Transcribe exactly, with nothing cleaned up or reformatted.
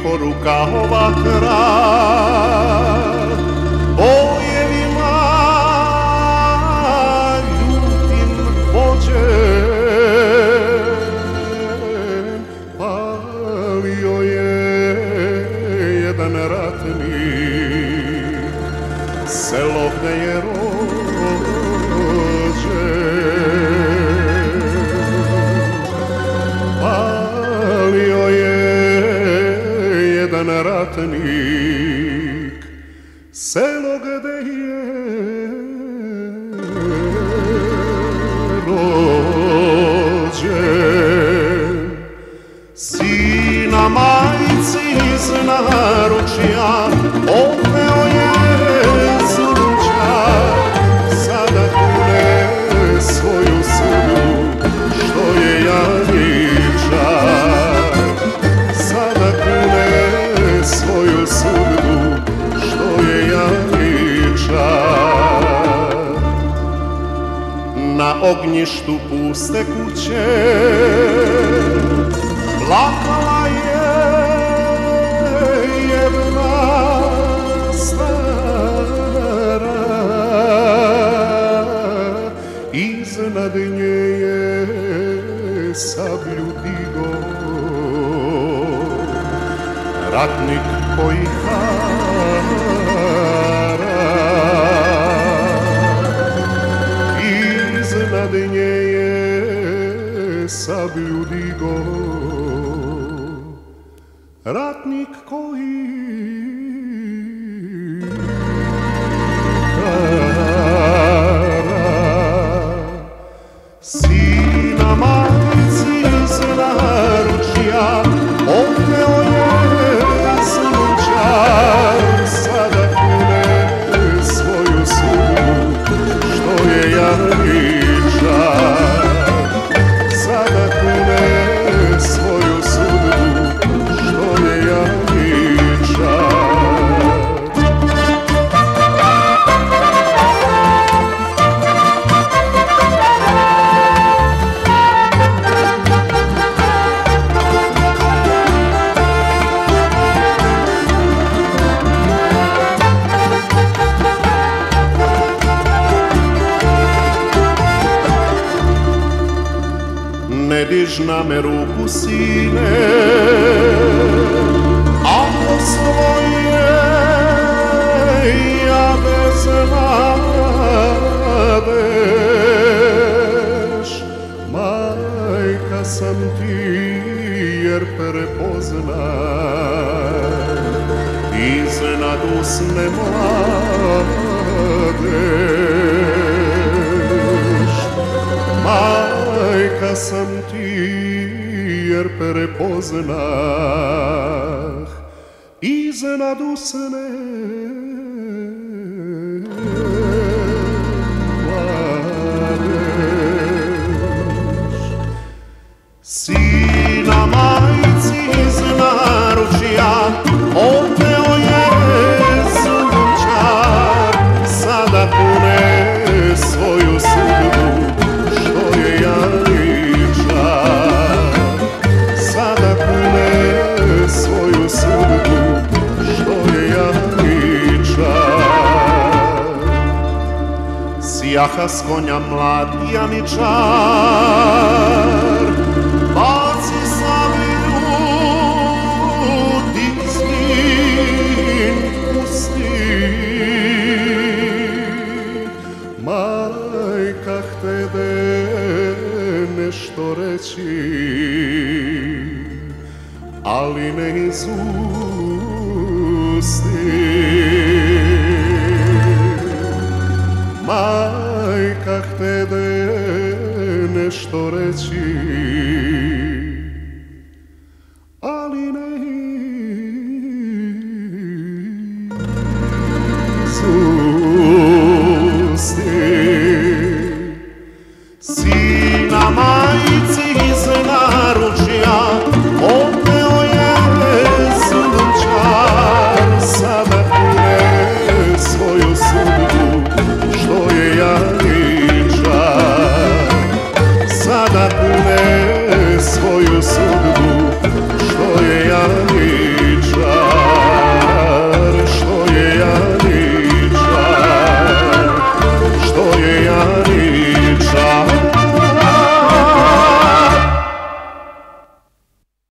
poruka ovakva bojevima ljutim vođen. Palio je jedan ratnik selo gde je rođen. Palio je jedan ratnik selo gde je rođen. Sina majci iz naručja odveo je sunčar, sada kune svoju sudbu što je janjičar. Sada kune svoju sudbu što je janjičar. Na ognjištu puste kuće plakala je jedna stara, iznad nje je sablju digo ratnik koji hara. Iznad nje je sablju digo ratnik koji hara. Sina majci iz naručja odveo je sunčar, sada kune svoju sudbu što je janjičar. Sada kune svoju sudbu što je janjičar. Ne diž na me ruku, sine, ako svoje ja bez nadeš. Majka sam ti jer prepoznaj iznad usne mladeš. Majka sam ti jer prepoznah iznad usne mladeš. Sina majci iz naručja odveo je sunčar, sada kune svoju sudbu što je janjičar. Sada kune svoju sudbu što je janjičar. Sjaha s konja mlad janjičar, baci sablju ti zmin pusti. Majka htede nešto reći, ali ne iz usti. Majka htede nešto reći,